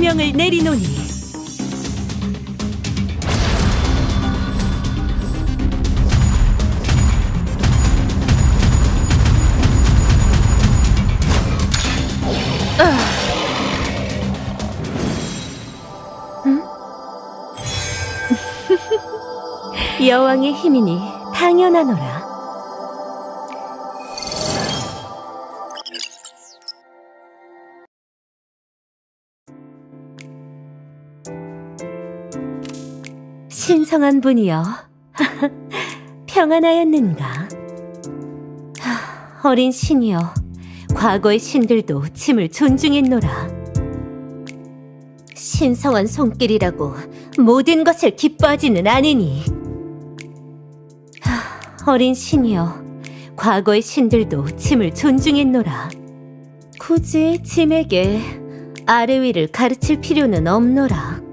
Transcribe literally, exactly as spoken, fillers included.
명령을 내리노니. 응? 여왕의 힘이니 당연하노라. 신성한 분이여, 평안하였는가? 어린 신이여, 과거의 신들도 짐을 존중했노라. 신성한 손길이라고 모든 것을 기뻐하지는 않으니. 어린 신이여, 과거의 신들도 짐을 존중했노라. 굳이 짐에게 아래 위를 가르칠 필요는 없노라.